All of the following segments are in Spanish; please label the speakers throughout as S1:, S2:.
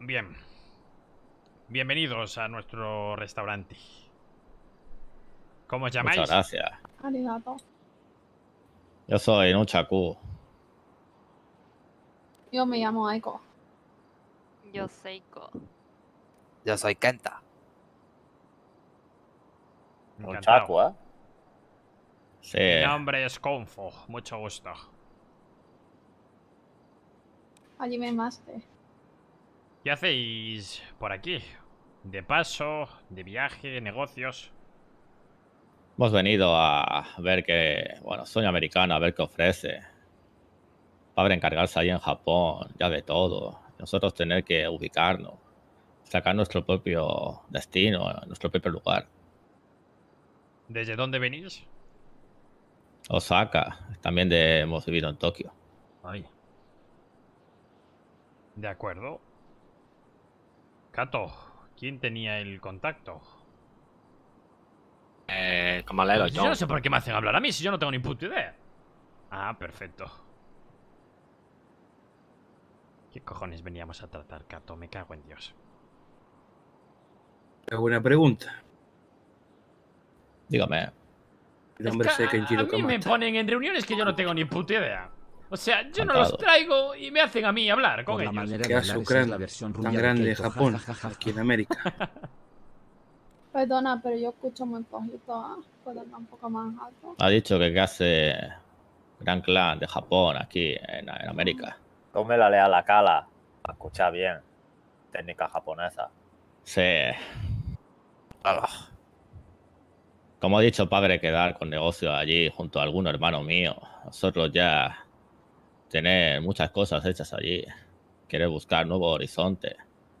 S1: Bien. Bienvenidos a nuestro restaurante. ¿Cómo os
S2: Muchas
S1: llamáis?
S2: gracias.
S3: Arigato.
S2: Yo soy Nunchaku.
S3: Yo me llamo Aiko.
S4: Yo Seiko.
S5: Yo soy Kenta.
S6: Un
S1: Encantado.
S6: chaco, ¿eh?
S2: Sí.
S1: Mi nombre es Konfo. Mucho gusto.
S3: Allí me maste.
S1: ¿Qué hacéis por aquí? ¿De paso? ¿De viaje? ¿Negocios?
S2: Hemos venido a ver qué, bueno, sueño americano, a ver qué ofrece. Para encargarse ahí en Japón, ya de todo. Nosotros tener que ubicarnos, sacar nuestro propio destino, nuestro propio lugar.
S1: ¿Desde dónde venís?
S2: Osaka, también hemos vivido en Tokio.
S1: Ay. De acuerdo. Kato, ¿quién tenía el contacto?
S5: Camalero,
S1: Yo no sé por qué me hacen hablar a mí si yo no tengo ni puta idea. Ah, perfecto. ¿Qué cojones veníamos a tratar, Kato? Me cago en Dios.
S7: Hago una pregunta.
S2: Dígame.
S7: Mi nombre es
S1: A
S7: Kenjiro
S1: mí me
S7: Kamata.
S1: ponen en reuniones que yo no tengo ni puta idea. O sea, yo no los
S2: Encantado.
S1: traigo y me hacen a mí hablar con
S8: Por la
S1: ellos.
S8: manera
S7: ¿Qué
S8: de
S7: hace
S8: hablar,
S7: un
S8: esa es
S7: crán
S8: la versión
S7: tan
S8: rubia de
S7: grande de
S8: Keiko.
S7: Japón,
S8: Ja, ja, ja, ja.
S7: aquí en América?
S3: Perdona, pero yo escucho muy poquito. ¿Ah? ¿Puedo hablar un poco más alto?
S2: Ha dicho que hace Gran Clan de Japón aquí en América.
S6: Tome la lea la cala. A escuchar bien. Técnica japonesa.
S2: Sí. Como ha dicho padre, quedar con negocio allí junto a algún hermano mío. Nosotros ya tener muchas cosas hechas allí. Querer buscar nuevos horizontes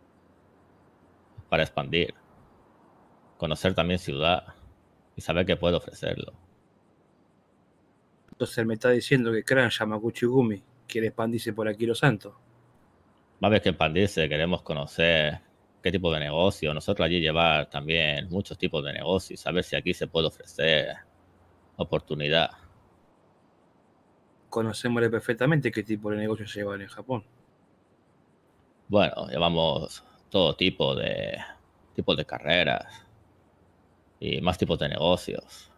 S2: para expandir. Conocer también ciudad y saber qué puedo ofrecerlo.
S7: Entonces me está diciendo que Cran Yamaguchi Gumi quiere expandirse por aquí Los Santos.
S2: Va a haber que expandirse, queremos conocer qué tipo de negocio. Nosotros allí llevar también muchos tipos de negocios, saber si aquí se puede ofrecer oportunidad.
S7: Conocemosle perfectamente qué tipo de negocios llevan en Japón.
S2: Bueno, llevamos todo tipos de carreras y más tipos de negocios.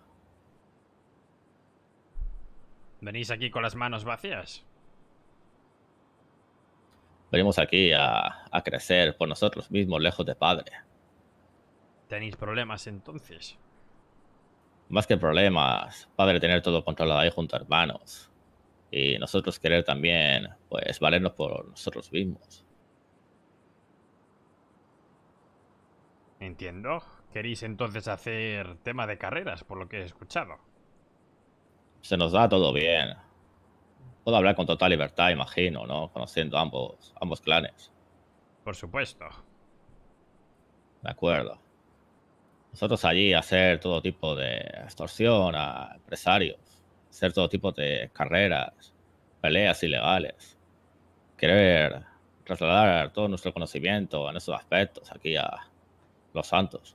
S1: ¿Venís aquí con las manos vacías?
S2: Venimos aquí a crecer por nosotros mismos, lejos de padre.
S1: ¿Tenéis problemas entonces?
S2: Más que problemas, padre tener todo controlado ahí junto a hermanos. Y nosotros querer también, pues, valernos por nosotros mismos.
S1: Entiendo. ¿Queréis entonces hacer tema de carreras, por lo que he escuchado?
S2: Se nos da todo bien. Puedo hablar con total libertad, imagino, ¿no? Conociendo ambos clanes.
S1: Por supuesto.
S2: De acuerdo. Nosotros allí hacer todo tipo de extorsión a empresarios, hacer todo tipo de carreras, peleas ilegales, querer trasladar todo nuestro conocimiento en esos aspectos aquí a Los Santos.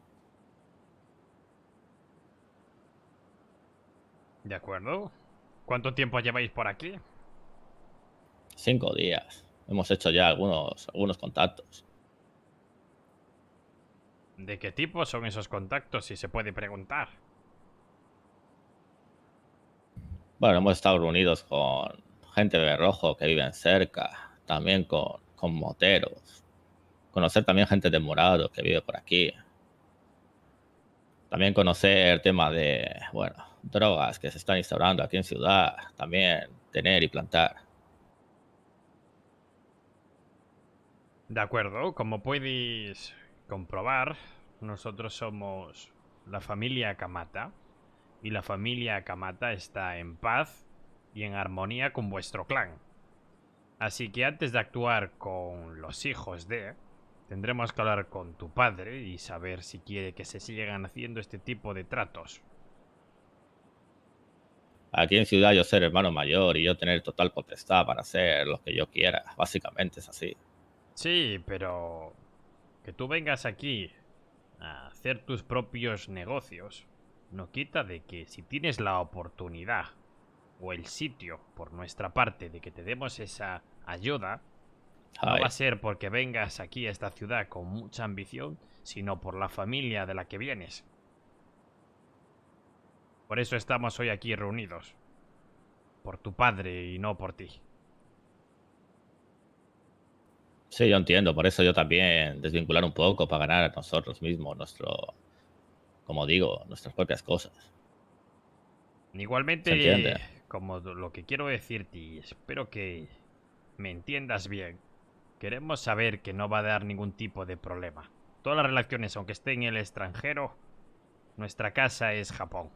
S1: ¿De acuerdo? ¿Cuánto tiempo lleváis por aquí?
S2: 5 días. Hemos hecho ya algunos contactos.
S1: ¿De qué tipo son esos contactos, si se puede preguntar?
S2: Bueno, hemos estado reunidos con gente de rojo que viven cerca, también con moteros. Conocer también gente de morado que vive por aquí. También conocer tema de, bueno, drogas que se están instaurando aquí en ciudad. También tener y plantar.
S1: De acuerdo, como podéis comprobar, nosotros somos la familia Kamata. Y la familia Kamata está en paz y en armonía con vuestro clan. Así que antes de actuar con los hijos de, tendremos que hablar con tu padre y saber si quiere que se sigan haciendo este tipo de tratos.
S2: Aquí en ciudad yo ser hermano mayor y yo tener total potestad para hacer lo que yo quiera. Básicamente es así.
S1: Sí, pero que tú vengas aquí a hacer tus propios negocios no quita de que si tienes la oportunidad o el sitio por nuestra parte de que te demos esa ayuda, No
S2: Ay,
S1: va a ser porque vengas aquí a esta ciudad con mucha ambición, sino por la familia de la que vienes. Por eso estamos hoy aquí reunidos. Por tu padre y no por ti.
S2: sí, yo entiendo. Por eso yo también desvincular un poco para ganar nosotros mismos como digo, nuestras propias cosas. ¿Se
S1: Igualmente,
S2: entiende?
S1: como lo que quiero decirte, y espero que me entiendas bien, queremos saber que no va a dar ningún tipo de problema. Todas las relaciones, aunque esté en el extranjero, nuestra casa es Japón.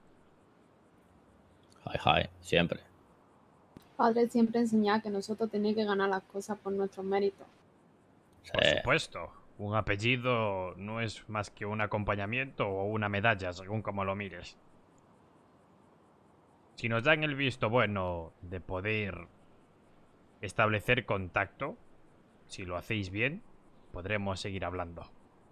S2: Hi, siempre.
S3: Padre siempre enseñaba que nosotros teníamos que ganar las cosas por nuestro mérito.
S2: Sí.
S1: Por supuesto, un apellido no es más que un acompañamiento o una medalla, según como lo mires. Si nos dan el visto bueno de poder establecer contacto, si lo hacéis bien, podremos seguir hablando.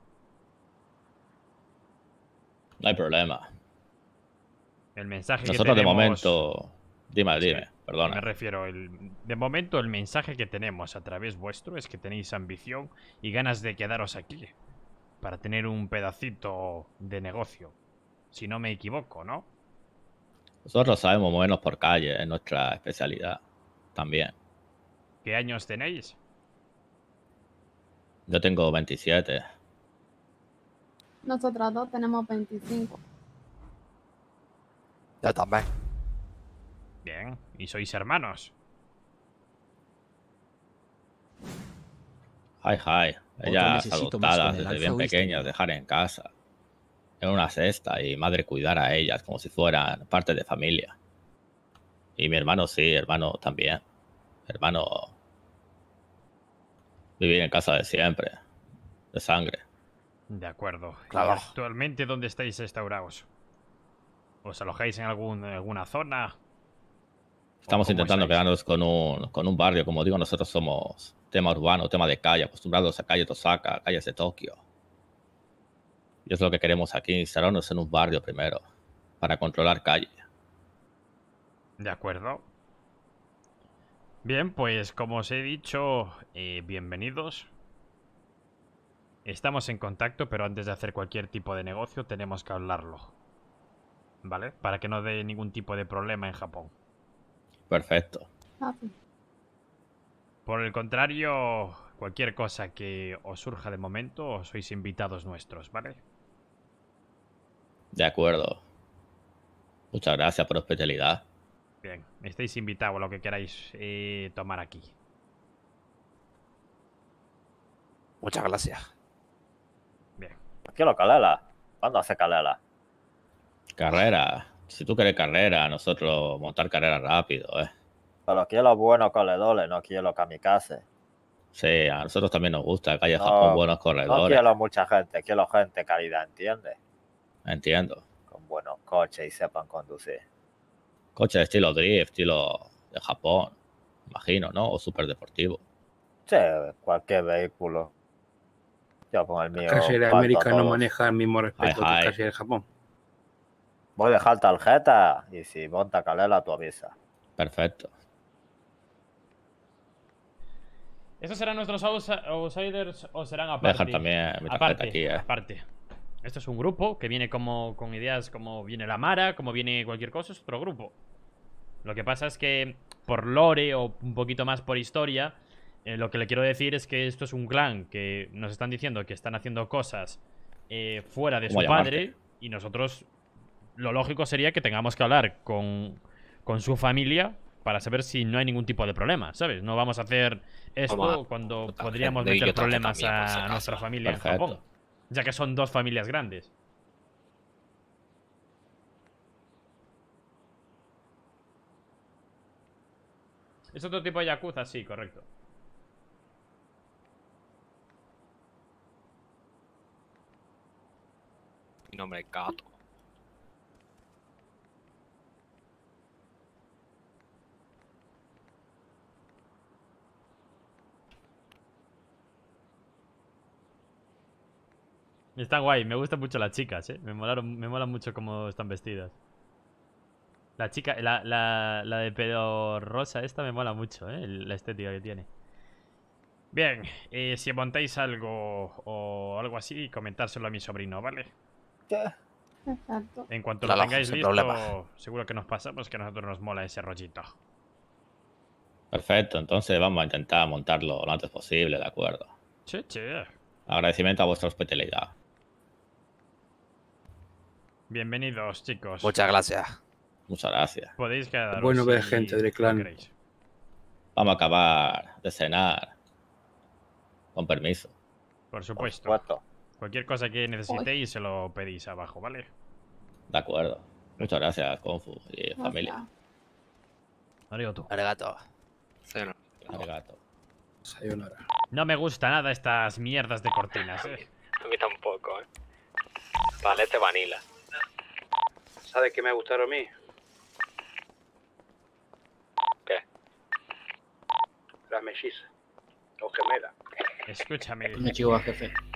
S2: No hay problema.
S1: El mensaje
S2: Nosotros
S1: que
S2: de
S1: tenemos...
S2: momento... Dime,
S1: Sí,
S2: dime, perdona.
S1: me refiero, de momento el mensaje que tenemos a través vuestro es que tenéis ambición y ganas de quedaros aquí para tener un pedacito de negocio. Si no me equivoco, ¿no?
S2: Nosotros sabemos movernos por calle, es nuestra especialidad también.
S1: ¿Qué años tenéis?
S2: Yo tengo 27.
S3: Nosotras dos tenemos 25.
S5: Yo también.
S1: Bien, ¿y sois hermanos?
S2: Hi. Ellas
S8: necesito más
S2: adoptadas
S8: con el
S2: desde
S8: alfa,
S2: bien
S8: ¿oíste?
S2: pequeñas, dejar en casa. En una cesta y madre cuidar a ellas como si fueran parte de familia. Y mi hermano sí, hermano también. Hermano vivir en casa de siempre, de sangre.
S1: De acuerdo.
S5: Claro.
S1: ¿Y actualmente dónde estáis restaurados? ¿Os alojáis en alguna zona?
S2: Estamos
S1: ¿Cómo
S2: intentando
S1: estáis?
S2: quedarnos con un barrio, como digo, nosotros somos tema urbano, tema de calle, acostumbrados a calles de Osaka, calles de Tokio. Y es lo que queremos aquí, instalarnos en un barrio primero, para controlar calle.
S1: De acuerdo. Bien, pues como os he dicho, bienvenidos. Estamos en contacto, pero antes de hacer cualquier tipo de negocio tenemos que hablarlo. ¿Vale? Para que no dé ningún tipo de problema en Japón.
S2: Perfecto.
S3: Papi,
S1: Por el contrario, cualquier cosa que os surja de momento, sois invitados nuestros, ¿vale?
S2: De acuerdo. Muchas gracias por la hospitalidad.
S1: Bien, estáis invitados a lo que queráis tomar aquí.
S5: Muchas gracias.
S1: Bien.
S6: Quiero calela. ¿Cuándo hace calela?
S2: Carrera. Si tú quieres carrera, nosotros montar carrera rápido,
S6: Pero quiero buenos corredores, no quiero kamikaze.
S2: Sí, a nosotros también nos gusta calle
S6: No,
S2: Japón, buenos
S6: No
S2: corredores.
S6: quiero mucha gente, quiero gente calidad, ¿entiendes?
S2: Entiendo.
S6: Con buenos coches y sepan conducir.
S2: Coche de estilo drift, estilo de Japón, imagino, ¿no? O súper deportivo.
S6: Sí, cualquier vehículo. Yo con el mío.
S7: Las calles de
S6: parto a
S7: América no
S6: todos.
S7: maneja el mismo respeto que
S2: Hi.
S7: las calles de Japón.
S6: Voy a dejar tarjeta y si monta calela, tú avisa.
S2: Perfecto.
S1: ¿Estos serán nuestros outsiders o serán
S2: Voy a dejar también mi tarjeta aquí,
S1: aparte. Esto es un grupo que viene como con ideas como viene la Mara, como viene cualquier cosa, es otro grupo. Lo que pasa es que por lore o un poquito más por historia, lo que le quiero decir es que esto es un clan que nos están diciendo que están haciendo cosas fuera de su
S2: ¿Cómo llamarte?
S1: padre y nosotros lo lógico sería que tengamos que hablar con su familia para saber si no hay ningún tipo de problema, ¿sabes? No vamos a hacer esto
S5: Vamos a-
S1: cuando
S5: tarjeta,
S1: podríamos
S5: doy
S1: meter
S5: yo tarjeta
S1: problemas
S5: mía, por si
S1: a
S5: acaso.
S1: nuestra familia
S2: Perfecto.
S1: en Japón, ya que son dos familias grandes. ¿Es otro tipo de Yakuza? Sí, correcto.
S5: Mi nombre es Gato.
S1: Está guay, me gustan mucho las chicas, me mola mucho cómo están vestidas. La chica, la de pelo rosa esta me mola mucho, la estética que tiene. Bien, si montáis algo o algo así, comentárselo a mi sobrino, ¿vale?
S3: Perfecto.
S1: En cuanto
S5: La
S1: lo
S5: alojo,
S1: tengáis
S5: sin
S1: listo,
S5: problema.
S1: seguro que nos pasamos, que a nosotros nos mola ese rollito.
S2: Perfecto, entonces vamos a intentar montarlo lo antes posible, ¿de acuerdo?
S1: Sí, sí.
S2: Agradecimiento a vuestra hospitalidad.
S1: Bienvenidos, chicos.
S5: Muchas gracias.
S2: Muchas gracias.
S1: Podéis quedaros
S7: Bueno ver
S1: si
S7: gente del
S1: lo
S7: clan.
S1: queréis.
S2: Vamos a acabar de cenar. Con permiso.
S1: Por
S6: Por
S1: supuesto.
S6: supuesto.
S1: Cualquier cosa que necesitéis se lo pedís abajo, ¿vale?
S2: De acuerdo. Muchas gracias, Confu y familia.
S3: Gracias.
S1: Arigato.
S5: Arigato.
S2: Arigato.
S7: Sayonara.
S1: No me gusta nada estas mierdas de cortinas, eh.
S8: A mí tampoco, Palete vanilla.
S7: ¿Sabes qué me gustaron a mí?
S8: ¿Qué?
S7: Las mellizas. O gemelas.
S1: Escúchame.
S9: Me chivo a jefe.